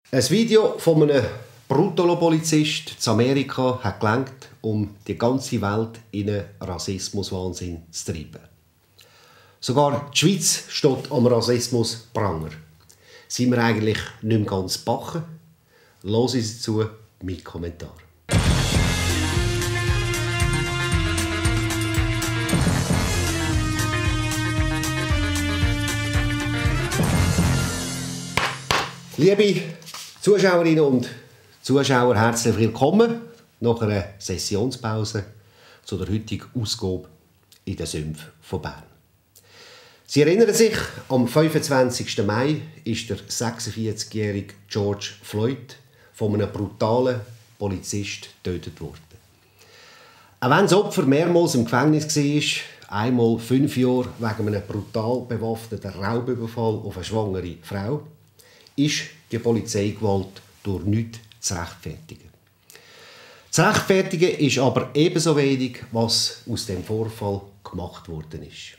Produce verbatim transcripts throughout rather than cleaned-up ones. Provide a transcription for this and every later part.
Ein Video von einem Brutolo-Polizist in Amerika hat gelangt, um die ganze Welt in einen Rassismuswahnsinn zu treiben. Sogar die Schweiz steht am Rassismus-Pranger. Sind wir eigentlich nicht mehr ganz backen? Hören Sie zu mit Kommentar. Liebe Zuschauerinnen und Zuschauer, herzlich willkommen nach einer Sessionspause zu der heutigen Ausgabe in den Sümpfen von Bern. Sie erinnern sich, am fünfundzwanzigsten Mai ist der sechsundvierzigjährige George Floyd von einem brutalen Polizist getötet worden. Auch wenn das Opfer mehrmals im Gefängnis war, einmal fünf Jahre wegen einem brutal bewaffneten Raubüberfall auf eine schwangere Frau, ist die Polizeigewalt durch nichts zu rechtfertigen. Zu rechtfertigen ist aber ebenso wenig, was aus dem Vorfall gemacht worden ist.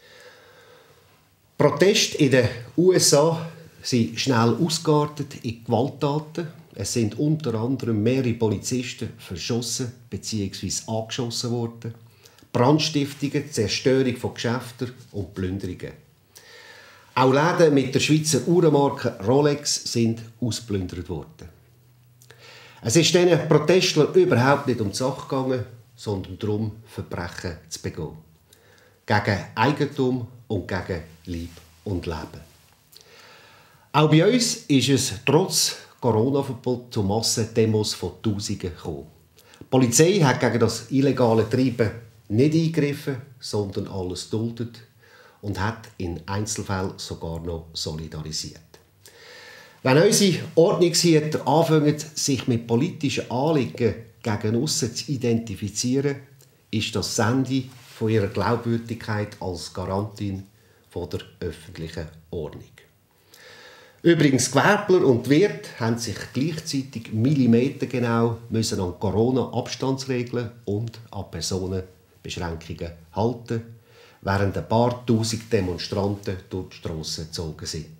Proteste in den U S A sind schnell ausgeartet in Gewalttaten. Es sind unter anderem mehrere Polizisten verschossen bzw. angeschossen worden. Brandstiftungen, Zerstörung von Geschäften und Plünderungen. Auch Läden mit der Schweizer Uhrenmarke Rolex sind ausgeplündert worden. Es ist diesen Protestlern überhaupt nicht um die Sache gegangen, sondern darum, Verbrechen zu begehen. Gegen Eigentum und gegen Leib und Leben. Auch bei uns ist es trotz Corona-Verbot zu Massendemos von Tausenden gekommen. Die Polizei hat gegen das illegale Treiben nicht eingegriffen, sondern alles duldet und hat in Einzelfällen sogar noch solidarisiert. Wenn unsere Ordnungshüter anfangen, sich mit politischen Anliegen gegen aussen zu identifizieren, ist das Ende von ihrer Glaubwürdigkeit als Garantin von der öffentlichen Ordnung. Übrigens, die Gewerbler und die Wirte haben sich gleichzeitig millimetergenau müssen an Corona-Abstandsregeln und an Personenbeschränkungen halten, während ein paar tausend Demonstranten durch die Strassen gezogen sind.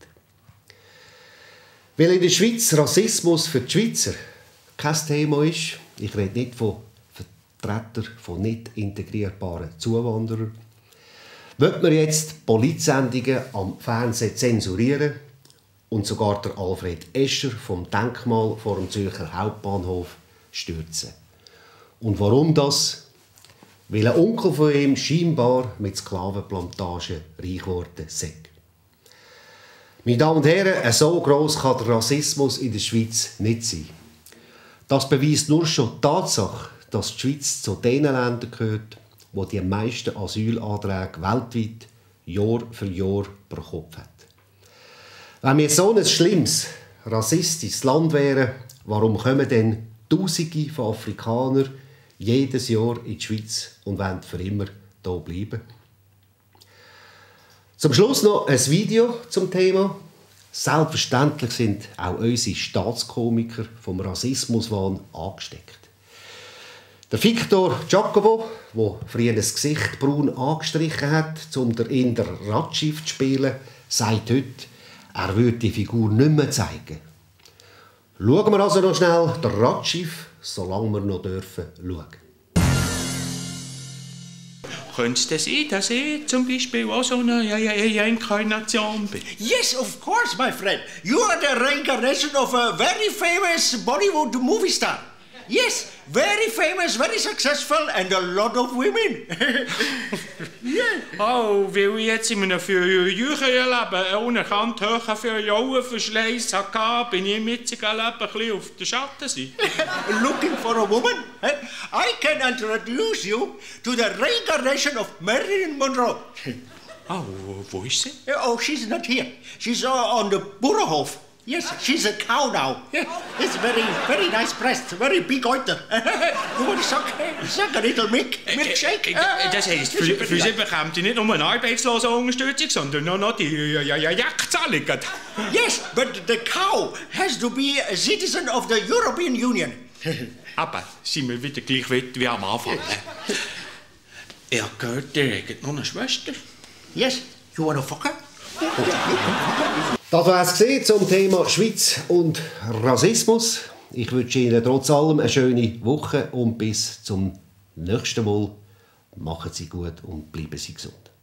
Weil in der Schweiz Rassismus für die Schweizer kein Thema ist, ich rede nicht von Vertretern von nicht integrierbaren Zuwanderern, wird man jetzt Politsendungen am Fernsehen zensurieren und sogar der Alfred Escher vom Denkmal vor dem Zürcher Hauptbahnhof stürzen. Und warum das? Weil ein Onkel von ihm scheinbar mit Sklavenplantagen reich geworden sei. Meine Damen und Herren, so gross kann der Rassismus in der Schweiz nicht sein. Das beweist nur schon die Tatsache, dass die Schweiz zu den Ländern gehört, wo die meisten Asylanträge weltweit Jahr für Jahr pro Kopf hat. Wenn wir so ein schlimmes, rassistisches Land wären, warum kommen denn Tausende von Afrikanern jedes Jahr in die Schweiz und wollen für immer hier bleiben? Zum Schluss noch ein Video zum Thema. Selbstverständlich sind auch unsere Staatskomiker vom Rassismuswahn angesteckt. Der Victor Giacobo, der früher das Gesicht braun angestrichen hat, um den Inder Ratschiff zu spielen, sagt heute, er würde die Figur nicht mehr zeigen. Schauen wir also noch schnell den Ratschiff, solange wir noch dürfen schauen. Könnte es sein, dass ich zum Beispiel auch so eine Reinkarnation bin? Yes, of course, my friend. You are the reincarnation of a very famous Bollywood movie star. Yes, very famous, very successful and a lot of women. Yeah. Oh, weil ich jetzt in einem früheren Leben einen unerkannt hohen Filialenverschleiss hatte, bin ich im jetzigen Leben ein bisschen auf der Schattenseite. Looking for a woman? I can introduce you to the reincarnation of Marilyn Monroe. Oh, wo ist sie? Oh, she's not here. She's uh, on the Bauernhof. Yes, she's a cow now. Yeah. It's very, very nice breast, very big Euter. You want to suck, suck a little milk, milkshake? Das heisst, für, für sie bekommt sie nicht nur eine Arbeitslosenunterstützung, sondern noch, noch die Jagdzahlung. Yes, but the cow has to be a citizen of the European Union. Aber sind wir wieder gleich weit wie am Anfang. Ich habe gehört, ihr habt noch eine Schwester. Yes, you want to fuck her? Das war es zum Thema Schweiz und Rassismus. Ich wünsche Ihnen trotz allem eine schöne Woche und bis zum nächsten Mal. Machen Sie gut und bleiben Sie gesund.